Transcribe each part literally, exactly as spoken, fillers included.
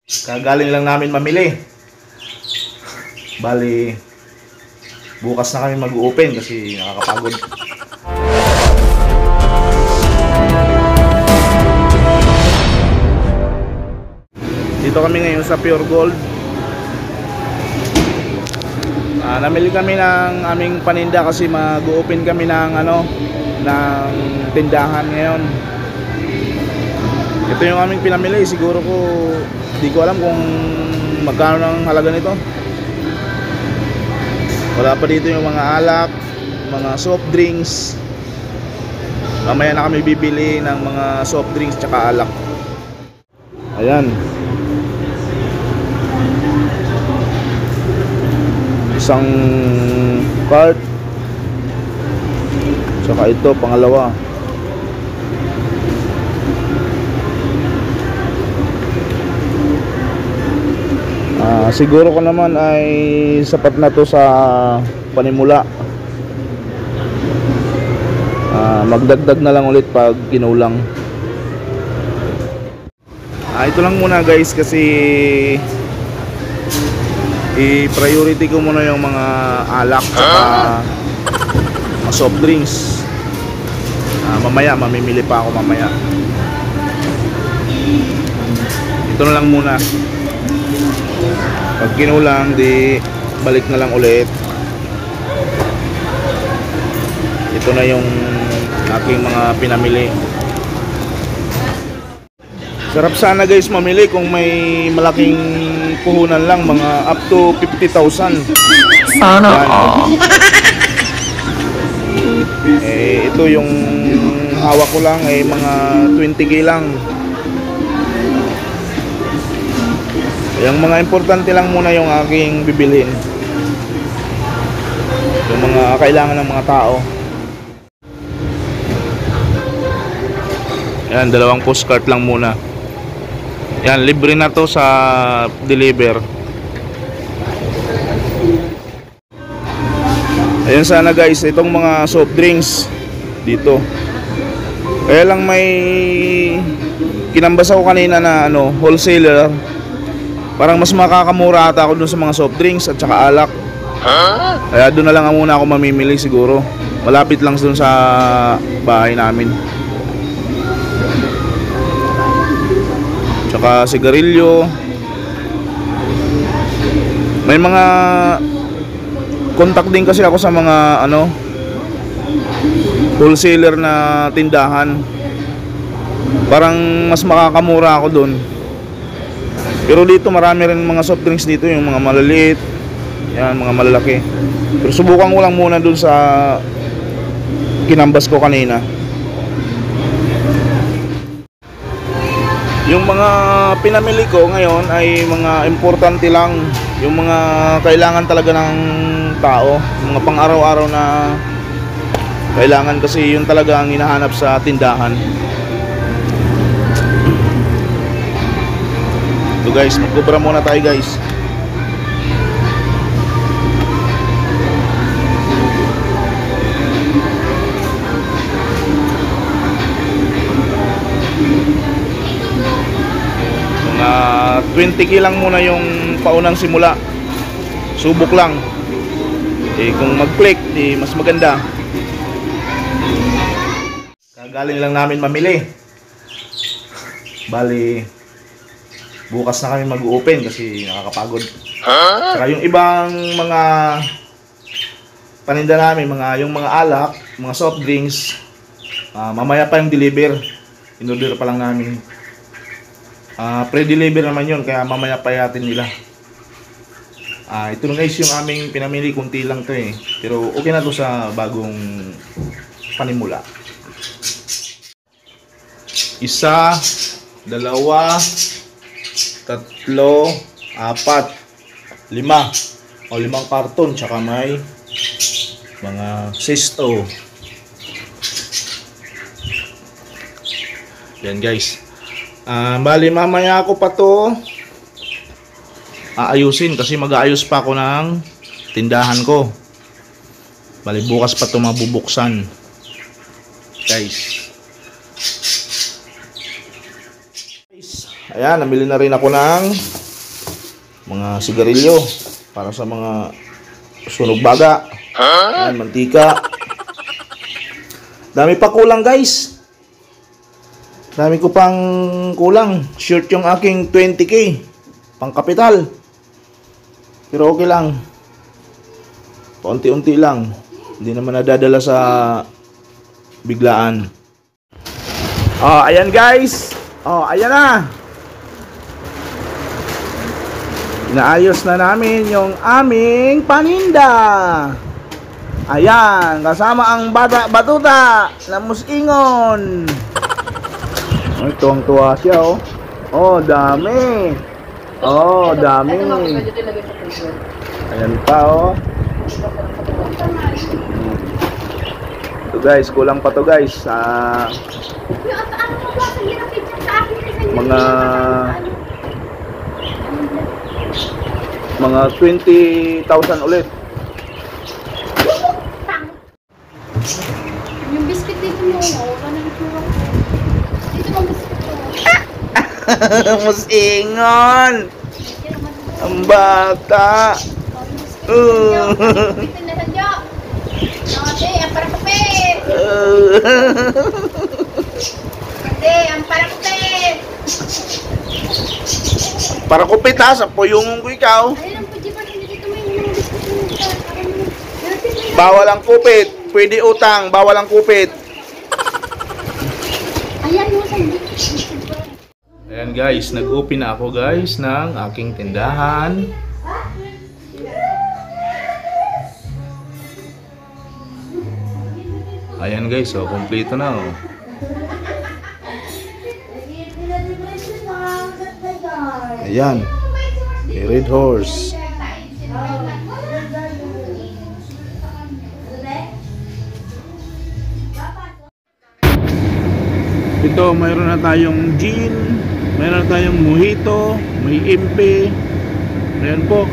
Kagaling lang namin mamili. Bali, bukas na kami mag-open kasi nakakapagod. Dito kami ngayon sa Pure Gold. Ah, namili kami ng aming paninda kasi mag-open kami ng ano, ng tindahan ngayon. Ito yung aming pinamili. Siguro ko, di ko alam kung magkano ng halaga nito. Wala pa dito yung mga alak, mga soft drinks. Mamaya na kami bibili ng mga soft drinks tsaka alak. Ayan. Isang cart. Tsaka ito, pangalawa. Uh, siguro ko naman ay sapat na to sa panimula. Uh, magdagdag na lang ulit pag kinulang. Uh, ito lang muna guys kasi i-priority ko muna yung mga alak at mga soft drinks. Uh, mamaya mamimili pa ako mamaya. Ito na lang muna. Pag kinulang, di balik na lang ulit. Ito na yung aking mga pinamili. Sarap sana guys mamili kung may malaking puhunan lang, mga up to fifty thousand. Sana all. Eh, ito yung hawak ko lang ay eh, mga twenty K lang. Yung mga importante lang muna yung aking bibilhin. Yung mga kailangan ng mga tao. Yan, dalawang postcard lang muna. Yan, libre na to sa deliver. Ayan sana guys, itong mga soft drinks dito. Kaya lang may kinambas ako kanina na ano, wholesaler. Parang mas makakamura ata ako dun sa mga soft drinks at saka alak. Huh? Kaya doon na lang muna ako mamimili siguro. Malapit lang dun sa bahay namin. Tsaka sigarilyo. May mga contact din kasi ako sa mga ano wholesaler na tindahan. Parang mas makakamura ako dun. Pero dito marami rin mga soft drinks dito, yung mga malaliit, yan, mga malalaki. Pero subukan ko lang muna dun sa kinambas ko kanina. Yung mga pinamili ko ngayon ay mga importante lang, yung mga kailangan talaga ng tao, mga pang-araw-araw na kailangan kasi yun talaga ang hinahanap sa tindahan. So guys, magkubra muna tayo guys. Mga twenty K lang muna yung paunang simula. Subok lang. Eh kung mag-click, eh, mas maganda. Kagaling lang namin mamili. Bali, bukas na kami mag-open kasi nakakapagod. Huh? Saka yung ibang mga paninda namin, mga, yung mga alak, mga soft drinks, uh, mamaya pa yung deliver. In-order pa lang namin. Uh, pre-deliver naman yun, kaya mamaya pa yatin nila. Uh, ito na guys yung aming pinamili, kunti lang to eh. Pero okay na to sa bagong panimula. Isa, dalawa, tatlo, apat, lima o limang karton, tsaka may mga sisto. Yan guys. Uh, bali mamaya ako pa to aayusin kasi mag-aayos pa ako ng tindahan ko. Bali bukas pa to mabubuksan guys. Ayan, namili na rin ako ng mga sigarilyo para sa mga sunog baga. Ayan, mantika. Dami pa kulang, guys. Dami ko pang kulang. Shirt yung aking twenty K. Pang kapital. Pero okay lang. Paunti-unti lang. Hindi naman nadadala sa biglaan. Oh, ayan guys. Oh, ayan na. Inaayos na namin yung aming paninda. Ayan, kasama ang bata batuta na musingon. Oh, tuwang-tuwa siya, oh. Oh, dami. Oh, dami. Ayan pa, oh. Ito guys, kulang pa to guys. Ah, mga mga twenty thousand ulit. Yung biscuit dito mo, wala na ito. Dito mo biscuit ko. Musingon. Ang bata. Uh. Dito na sa Diyo. Ate, ang para kapit. Ate, ang para kapit. Para kupit ha, sa puyong ko ikaw. Ayun ang pwede pa hindi dito may mga biscuit mo. Bawal ang kupit. Pwede utang, bawal ang kupit. Ayan mo sa biscuit. Ayan guys, nag-open na ako guys ng aking tindahan. Ayan guys, so kompleto na oh. Ayan, may Red Horse. Ito, mayroon na tayong gin, mayroon na tayong mojito, may impe. Ayan po.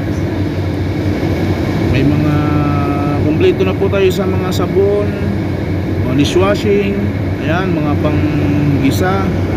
May mga kompleto na po tayo sa mga sabon, mga dishwashing, ayan, mga panggisa.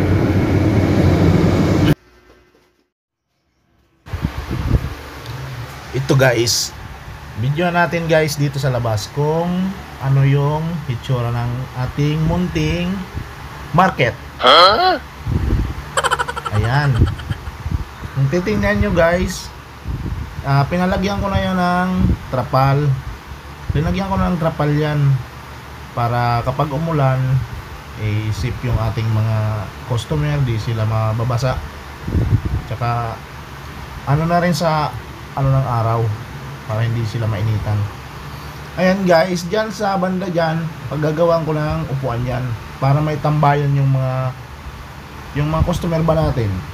Ito guys, video natin guys dito sa labas kung ano yung hitsura ng ating munting market. Huh? Ayan. Kung titingnan nyo guys, uh, pinalagyan ko na yan ng trapal. Pinalagyan ko na ng trapal yan para kapag umulan, eh, safe yung ating mga customer, di sila mababasa. Tsaka ano na rin sa ano ng araw para hindi sila mainitan. Ayan guys, dyan sa banda dyan, paggagawan ko ng upuan yan para may tambayan yung mga yung mga customer ba natin.